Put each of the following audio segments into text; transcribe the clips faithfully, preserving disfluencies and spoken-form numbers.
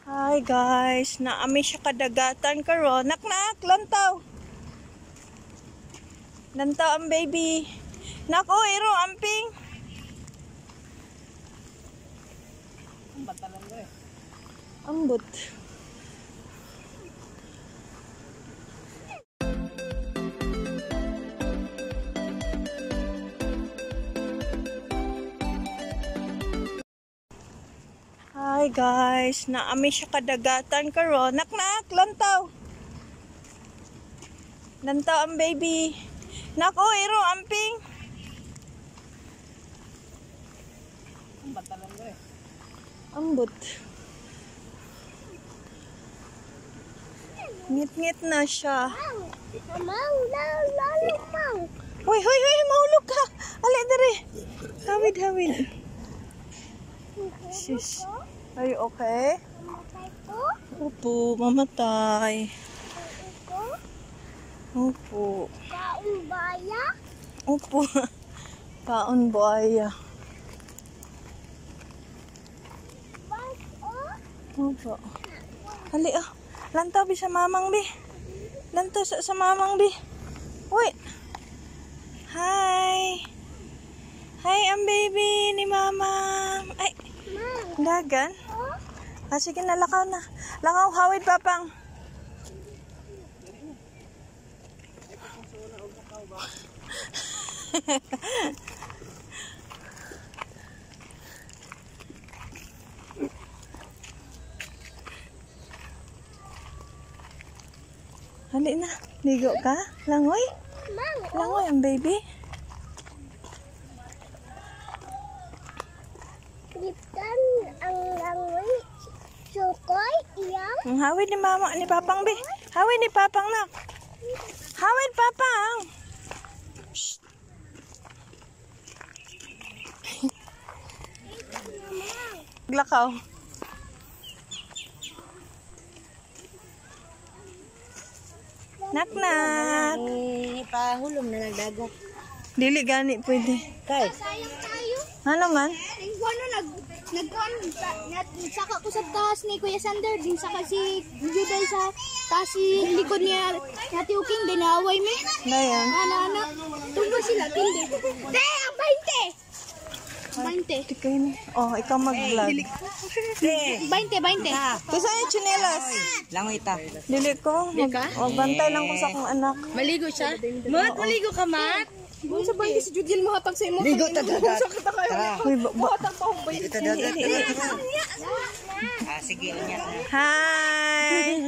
Hi guys, naami siya kadagatan karon. Nak-nak, lantaw. Lantaw ang baby. Nako, iro amping. Ambot. Hi guys, naami siya kadagatan karon. Nak-nak, lantaw. Lantaw ang baby. Nako, iro amping. Ambot. Ngit-ngit na siya. Mau, lalu mau. Hoy, hoy, hoy, mahulog ka. Ali, dere. Hawid, hawid. Sis. Are you okay? Opo, mamatay. Opo. Kaun baya? Opo. Kaon buaya. Opo. Hali ah. Lantaw bi sa mamang bi. Lantaw sa, sa mamang bi. Wait. Hi. Hi, ang baby ni mamang. Ay. Dagan. Ah, sige na, lakaw na. Lakaw, hawid papang. Hali na. Ligo ka? Langoy? Langoy ang baby. Liptan ang langoy. Sukoy, iyang. Ang hawid ni mama, ni papang bi. Hawid ni papang nak. Hawid papang. Shh. Glakaw. Nak-nak. Eh, pahulom na nagdagat. Dili gani pwede. Kay, Sayang tayo. Ano man? Ano, nag, nagkuhan, nagsaka ko sa taas ni Kuya Sander, din saka si Juday sa taas si likod niya, Ate Uking, din naaway mo. Dayan. Ano, ano, tungkol sila, tindi. Te, ang bainte! Bainte. Tikay ni. Oh, ikaw mag-vlog. Bainte, bainte. Kasi yung chinelas. langoy ta. Dili ko. Mag oh, bantay lang ko sa akong anak. Maligo siya? Mat, maligo ka, Mat? Kung sa bahay si Judiel mo hatag sa imo. Ligo ta dagat. Tara. Uy, ba, ba. Hatag pa akong bahay. Ligo ta dagat. Ah, sige, unya. Hi.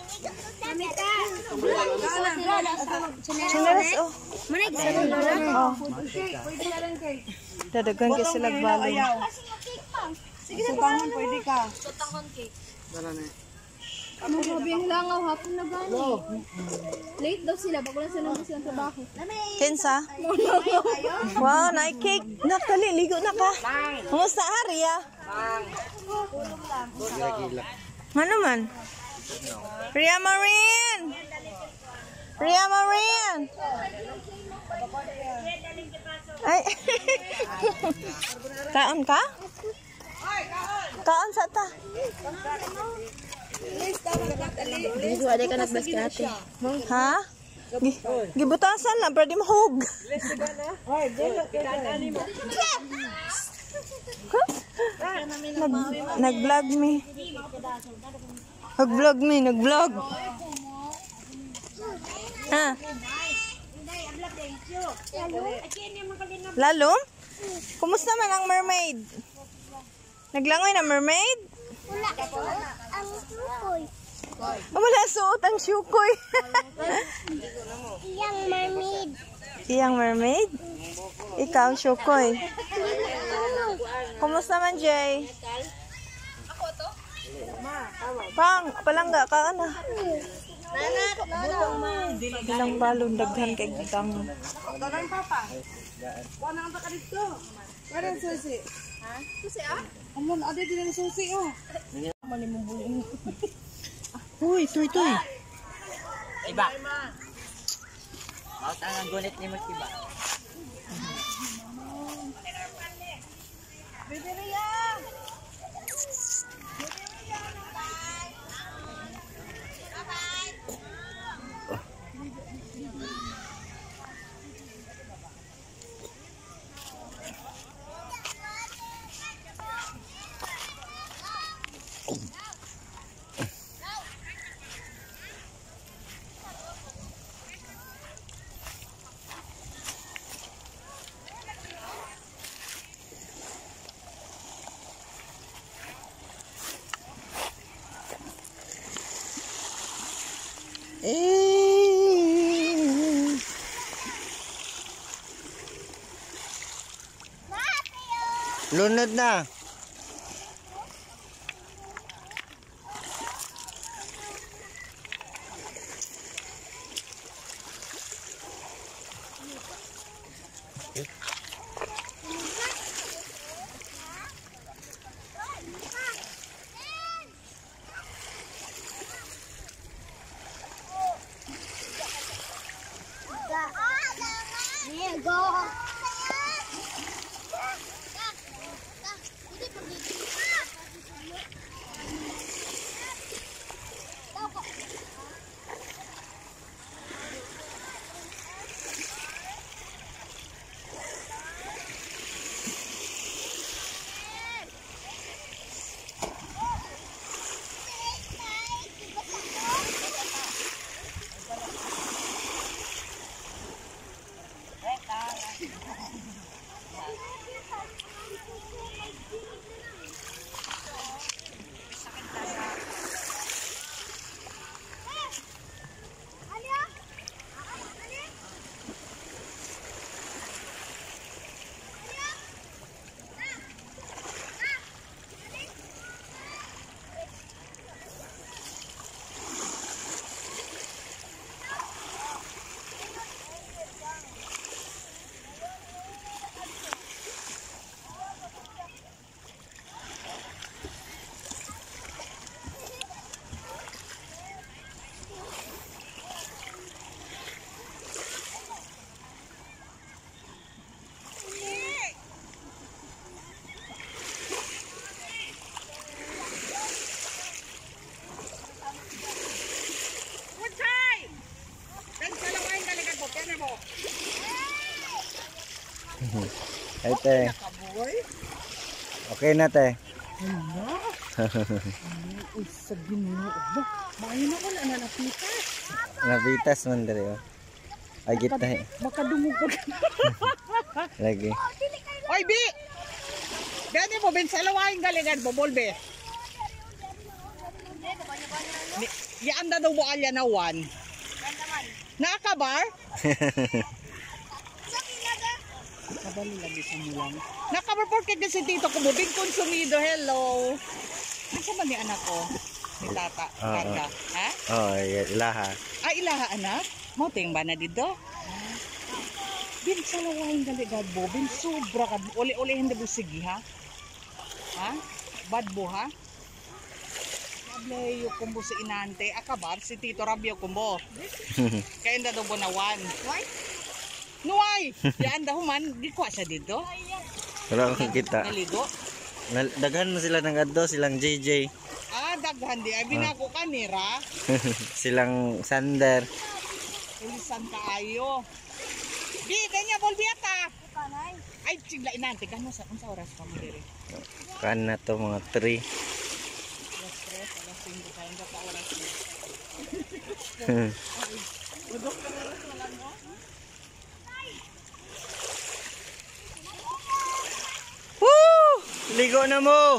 Chinelas, oh. Oh. Dadagan ka sila balon. Sige sa bangon, pwede ka. Ano grabe ang langaw, hapon na gano'n. Late daw sila, bago lang sila ng silang trabaho. Kinsa? Wow, na-cake. Nakali, ligo na ka. Kumusta, Haria? Ano man? Ria Marin! Ria Marin! Ay! Kaon ka? Kaon sa ta? Ligo, aday ka nagbasket. Ha? Gi- Gibutasan lang, pero di mahog. Nag- Nag-vlog me. Nag-vlog me, nag-vlog. Ha? Lalom? Kumusta man ang mermaid? Naglangoy na mermaid? Wala ko ang sukoy. Oh, wala suot ang syukoy. Iyang mermaid. Iyang mermaid? Ikaw, syukoy. Kumusta man, Jay? Ako to? Pang, palangga ka, ano? Bilang balon, daghan kay gitang. Talang papa. Wala ang taka dito. Wala ang susi. Ha? Susi ah? Amon, ada din ang susi oh. Uy, tuy, tuy. Iba. Bakit ang gunit ni Mas Iba? Bebe Ria! Eh. Lunod na. Here, go. Ay, te. Okay na, te. Uy, sa ginoo. Maayon ako na nanapitas. Napitas man dali, oh. Ay, kita. Makadumog pa. Lagi. Oy, Bi! Bede mo, Ben, sa lawain galingan mo, Bolbe. Yaan na daw mo alya na one. Nakabar? Kabali lagi sa mulang. Nakabar kay si Tito ko mo, big consumido, hello. Asa man ni anak ko? Ni tata, Oo. tata. Ha? Oh, ilaha. Ah, ilaha anak? Mo ting ba na dito? Bin sa lawain galigad bo, bin sobra ka. Uli-uli hindi mo sige ha? Ha? Bad bo ha? Ablayo kumbo si inante, akabar si Tito Rabio kumbo. Kaya hindi daw bonawan. Why? Nuway! Yan daw man, di ko siya dito. Wala akong kita. Naligo? Nal- Daghan mo sila ng adto, silang J J. Ah, daghan di. Ay, binako ka nira. Silang Sander. Ulisan ka ayo. Di, kanya bolbiata. Ay, sigla inante. Gano'n sa, sa oras pa mo diri? Kan na to mga three. Alas tres, alas cinco, kaya hindi pa oras mo. Udok ka oras wala mo? Woo! Ligo na mo!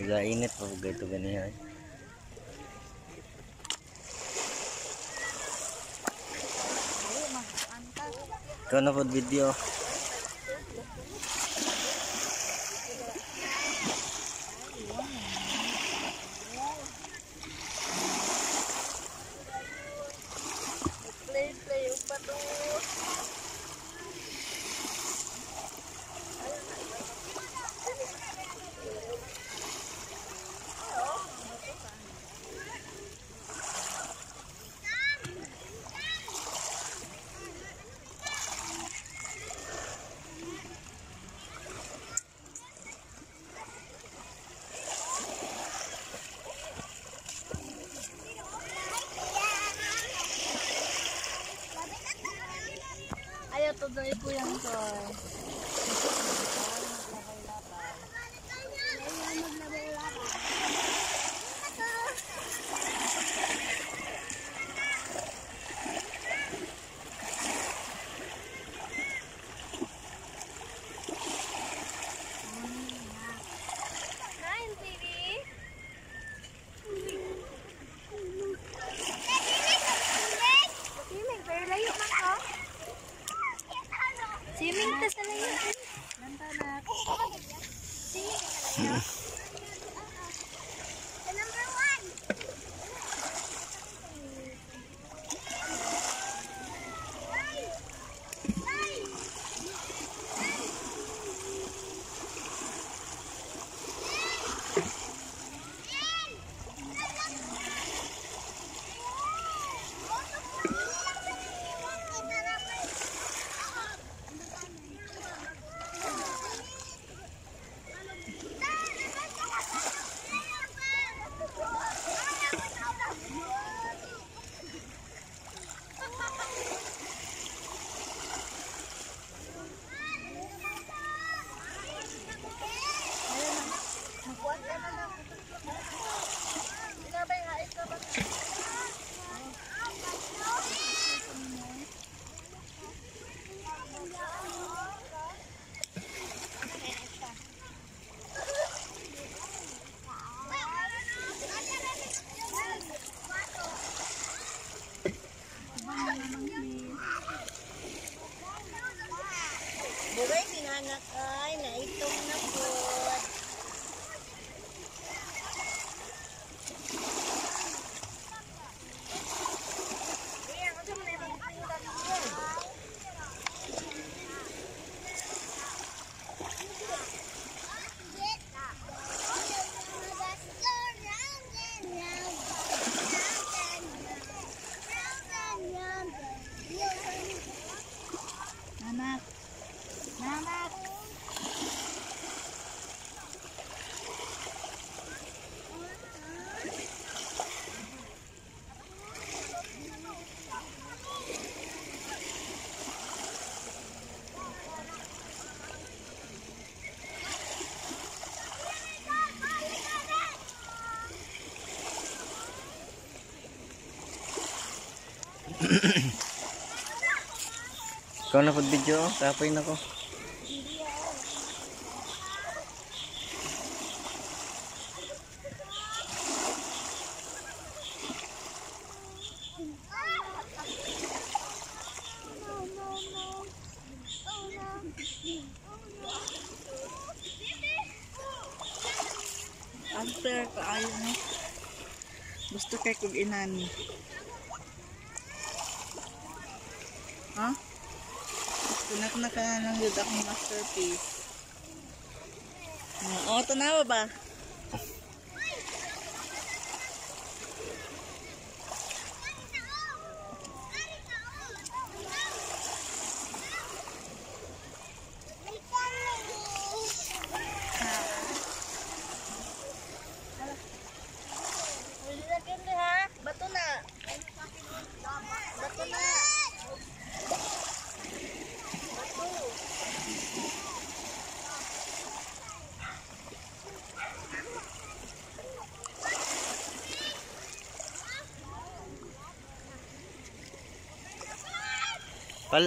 Sila init pa ganito ganihan. Ikaw na po video. Play, play yung pato. Ayaw to doon po yan to. Nine, baby. Swimming, pero layo man ko. Swimming ta sa layo. Nantanak. Swimming ka sa layo. The number one. Buray sinanak ay naitong na po. Nanak. Nanak. Ikaw na po video, kapoy na ko. Unfair ka ayaw mo. Gusto kay kog inani. Ha? Tunak na ka ng yun akong masterpiece. Oo, oh, tanawa ba? Bato na. Bato na. Pal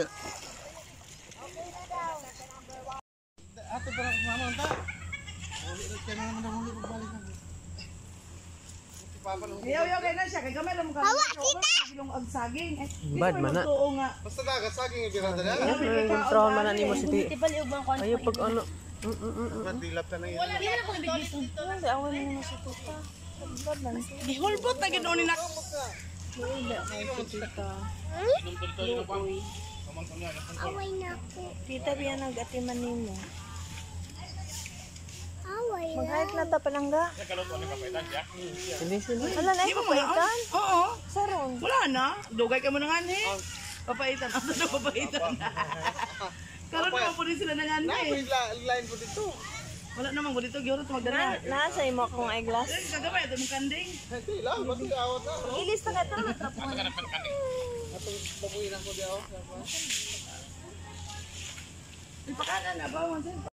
Ato para mama unta. Ulit ka na naman ulit pagbalik na. Ayaw, ayaw, kaya na siya. Kaya gamay lang mo ka. Hawa, kita! Ilong ag saging. Eh, Bad man na. Oo nga. Basta dagat saging yung binanda na. Kontrol man na ni mo si Ti. Ayaw pag ano. Madilap na yun. Hindi, awan mo na si Tuta. Gihulbot na ganoon ni nak. Away na ako. Tita, biya nag-atiman nimo. Away. Mag-hike na ta palangga. Hindi sila. Wala na, ipapaitan. Oo. Sarong. Wala na. Dugay ka mo na nga ni. Papaitan. Ano na papaitan? Karon naman po rin sila na nga ni. May la- line po dito. Wala naman ko dito. Gihuro ito Na, magdala. nasa imo akong eyeglass. Eh, kagabay. Ito mong kanding. Hindi lang, ba't yung awat na? Ilis na ka ito. Atong babuinan ko di awat. Ipakanan na ba?